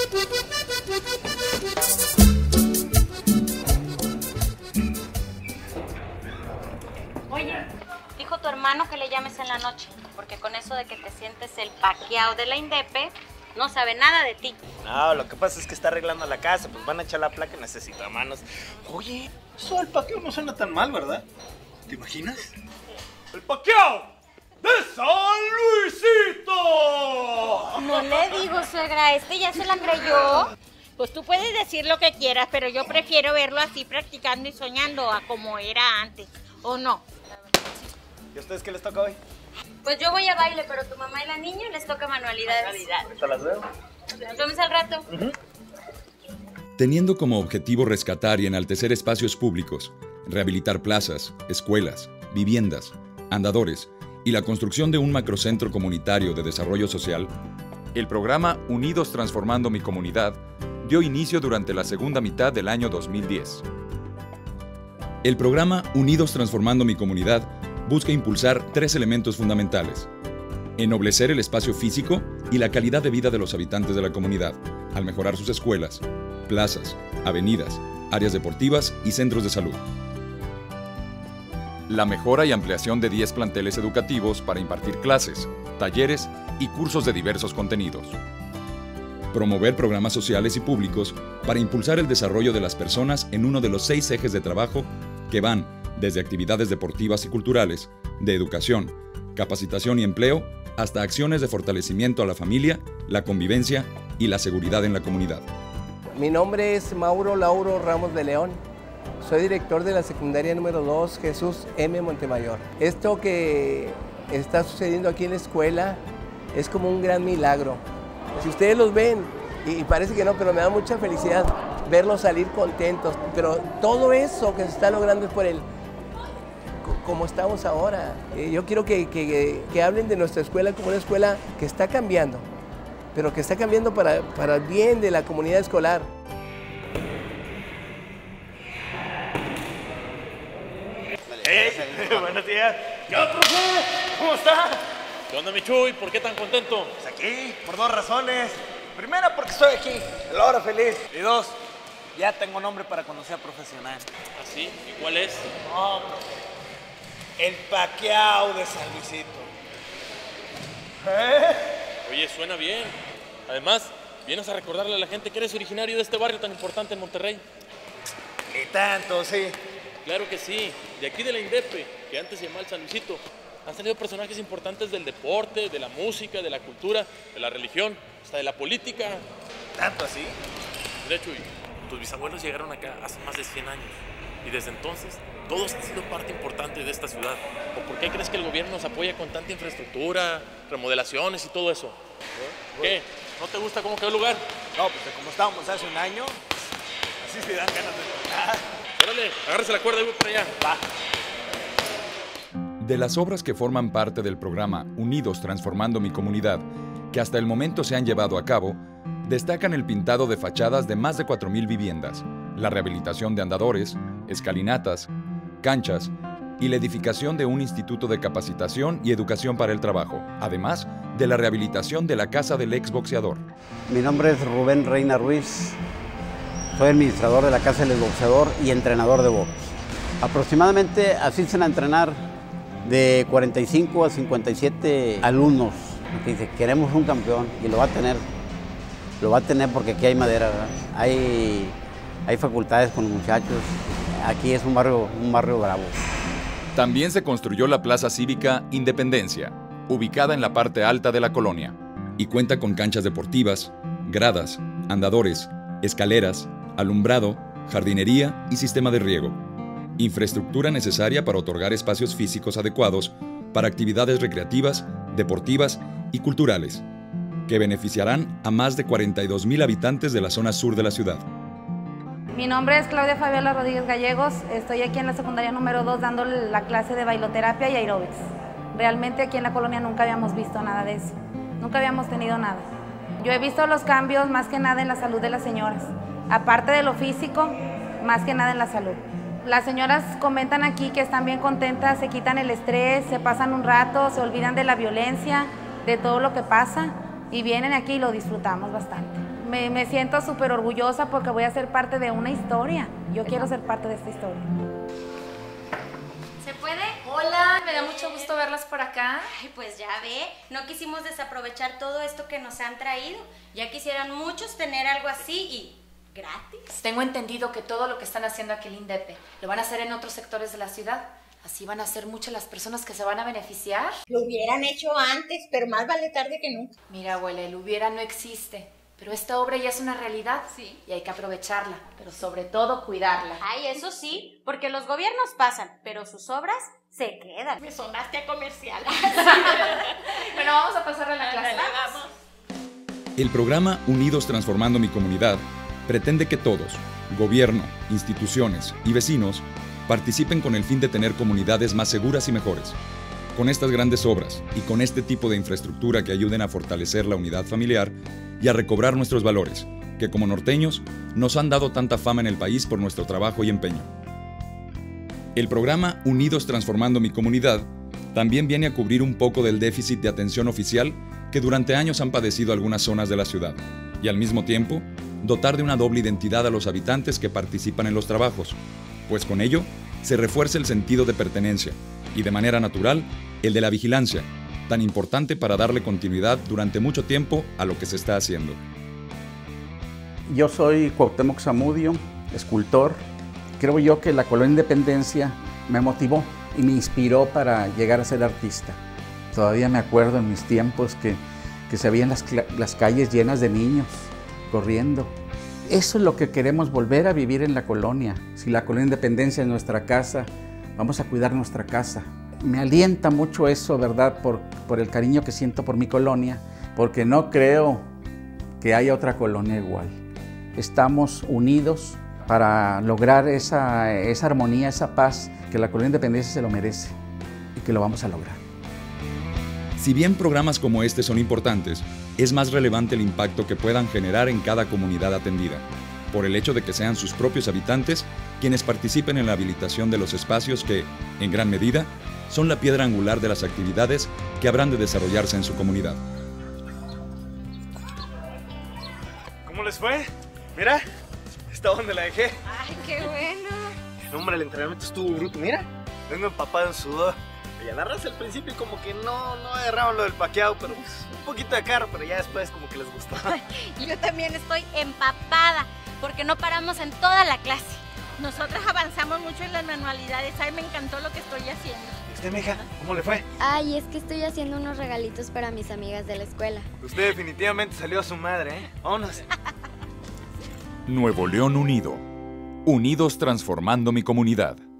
Oye, dijo tu hermano que le llames en la noche, porque con eso de que te sientes el paqueado de la INDEP, no sabe nada de ti. No, lo que pasa es que está arreglando la casa, pues van a echar la placa y necesita manos. Oye, eso del paqueo no suena tan mal, ¿verdad? ¿Te imaginas? ¡El paqueo de San Luisito! No le digo, suegra, ya se la creyó. Pues tú puedes decir lo que quieras, pero yo prefiero verlo así practicando y soñando a como era antes, ¿o no? ¿Y a ustedes qué les toca hoy? Pues yo voy a baile, pero tu mamá y la niña les toca manualidades. Ahorita las veo. Nos vemos al rato. Teniendo como objetivo rescatar y enaltecer espacios públicos, rehabilitar plazas, escuelas, viviendas, andadores y la construcción de un macrocentro comunitario de desarrollo social, el programa Unidos Transformando Mi Comunidad dio inicio durante la segunda mitad del año 2010. El programa Unidos Transformando Mi Comunidad busca impulsar 3 elementos fundamentales: ennoblecer el espacio físico y la calidad de vida de los habitantes de la comunidad, al mejorar sus escuelas, plazas, avenidas, áreas deportivas y centros de salud. La mejora y ampliación de 10 planteles educativos para impartir clases, talleres y cursos de diversos contenidos. Promover programas sociales y públicos para impulsar el desarrollo de las personas en uno de los 6 ejes de trabajo que van desde actividades deportivas y culturales, de educación, capacitación y empleo, hasta acciones de fortalecimiento a la familia, la convivencia y la seguridad en la comunidad. Mi nombre es Mauro Lauro Ramos de León. Soy director de la secundaria número 2, Jesús M. Montemayor. Esto que está sucediendo aquí en la escuela es como un gran milagro. Si ustedes los ven, y parece que no, pero me da mucha felicidad verlos salir contentos. Pero todo eso que se está logrando es por el como estamos ahora. Yo quiero que hablen de nuestra escuela como una escuela que está cambiando, pero que está cambiando para el bien de la comunidad escolar. ¡Hey! ¡Buenos días! ¿Qué onda, profe? ¿Cómo está? ¿Qué onda, mi Chuy? ¿Por qué tan contento? Pues aquí, por 2 razones. Primera, porque estoy aquí, a la hora feliz. Y 2, ya tengo nombre para cuando sea profesional. ¿Ah, sí? ¿Y cuál es? No, el paqueao de San Luisito. Oye, suena bien. Además, vienes a recordarle a la gente que eres originario de este barrio tan importante en Monterrey. Ni tanto, sí. Claro que sí. De aquí de la INDEP, que antes se llamaba el San Luisito, han salido personajes importantes del deporte, de la música, de la cultura, de la religión, hasta de la política. ¿Tanto así? De hecho, tus bisabuelos llegaron acá hace más de 100 años. Y desde entonces, todos han sido parte importante de esta ciudad. ¿O por qué crees que el gobierno nos apoya con tanta infraestructura, remodelaciones y todo eso? ¿Qué? ¿No te gusta cómo quedó el lugar? No, pues de como estábamos hace un año, así se dan ganas de tocar. Órale, agárrese la cuerda y voy por allá. Va. De las obras que forman parte del programa Unidos Transformando Mi Comunidad, que hasta el momento se han llevado a cabo, destacan el pintado de fachadas de más de 4,000 viviendas, la rehabilitación de andadores, escalinatas, canchas y la edificación de un instituto de capacitación y educación para el trabajo, además de la rehabilitación de la casa del exboxeador. Mi nombre es Rubén Reina Ruiz, soy administrador de la casa del exboxeador y entrenador de box. Aproximadamente asisten a entrenar de 45 a 57 alumnos. Dice, queremos un campeón y lo va a tener. Lo va a tener porque aquí hay madera, ¿verdad? Hay facultades con los muchachos. Aquí es un barrio bravo. También se construyó la Plaza Cívica Independencia, ubicada en la parte alta de la colonia, y cuenta con canchas deportivas, gradas, andadores, escaleras, alumbrado, jardinería y sistema de riego. Infraestructura necesaria para otorgar espacios físicos adecuados para actividades recreativas, deportivas y culturales, que beneficiarán a más de 42,000 habitantes de la zona sur de la ciudad. Mi nombre es Claudia Fabiola Rodríguez Gallegos, estoy aquí en la secundaria número 2 dando la clase de bailoterapia y aeróbics. Realmente aquí en la colonia nunca habíamos visto nada de eso, nunca habíamos tenido nada. Yo he visto los cambios más que nada en la salud de las señoras, aparte de lo físico, más que nada en la salud. Las señoras comentan aquí que están bien contentas, se quitan el estrés, se pasan un rato, se olvidan de la violencia, de todo lo que pasa y vienen aquí y lo disfrutamos bastante. Me siento súper orgullosa porque voy a ser parte de una historia. Yo quiero ser parte de esta historia. ¿Se puede? Hola, me da mucho gusto verlas por acá. Ay, pues ya ve, no quisimos desaprovechar todo esto que nos han traído. Ya quisieran muchos tener algo así y gratis. Tengo entendido que todo lo que están haciendo aquí en INDEP lo van a hacer en otros sectores de la ciudad. Así van a ser muchas las personas que se van a beneficiar. Lo hubieran hecho antes, pero más vale tarde que nunca. Mira, abuela, el hubiera no existe. Pero esta obra ya es una realidad. Sí. Y hay que aprovecharla, pero sobre todo cuidarla. Ay, eso sí, porque los gobiernos pasan, pero sus obras se quedan. Me sonaste a comercial. Bueno, vamos a pasar a la clase. Vamos. El programa Unidos Transformando mi Comunidad pretende que todos, gobierno, instituciones y vecinos, participen con el fin de tener comunidades más seguras y mejores. Con estas grandes obras y con este tipo de infraestructura que ayuden a fortalecer la unidad familiar y a recobrar nuestros valores, que como norteños nos han dado tanta fama en el país por nuestro trabajo y empeño. El programa Unidos Transformando mi Comunidad también viene a cubrir un poco del déficit de atención oficial que durante años han padecido algunas zonas de la ciudad, y al mismo tiempo dotar de una doble identidad a los habitantes que participan en los trabajos, pues con ello se refuerza el sentido de pertenencia y de manera natural el de la vigilancia, tan importante para darle continuidad durante mucho tiempo a lo que se está haciendo. Yo soy Cuauhtémoc Zamudio, escultor. Creo yo que la Colonia Independencia me motivó y me inspiró para llegar a ser artista. Todavía me acuerdo en mis tiempos que se veían las calles llenas de niños corriendo. Eso es lo que queremos volver a vivir en la colonia. Si la Colonia Independencia es nuestra casa, vamos a cuidar nuestra casa. Me alienta mucho eso, ¿verdad? Por el cariño que siento por mi colonia, porque no creo que haya otra colonia igual. Estamos unidos para lograr esa armonía, esa paz, que la Colonia Independencia se lo merece y que lo vamos a lograr. Si bien programas como este son importantes, es más relevante el impacto que puedan generar en cada comunidad atendida, por el hecho de que sean sus propios habitantes quienes participen en la habilitación de los espacios que, en gran medida, son la piedra angular de las actividades que habrán de desarrollarse en su comunidad. ¿Cómo les fue? Mira, está donde la dejé. Ay, qué bueno. No, hombre, el entrenamiento estuvo bruto. Mira, vengo empapado en sudor. Y a la raza al principio como que no agarraban lo del paqueado, pero pues, un poquito de carro, pero ya después como que les gustó. Yo también estoy empapada, porque no paramos en toda la clase. Nosotras avanzamos mucho en las manualidades. Ay, me encantó lo que estoy haciendo. ¿Y usted, mija, cómo le fue? Ay, es que estoy haciendo unos regalitos para mis amigas de la escuela. Usted definitivamente salió a su madre, ¿eh? Vámonos. Nuevo León Unido. Unidos Transformando mi Comunidad.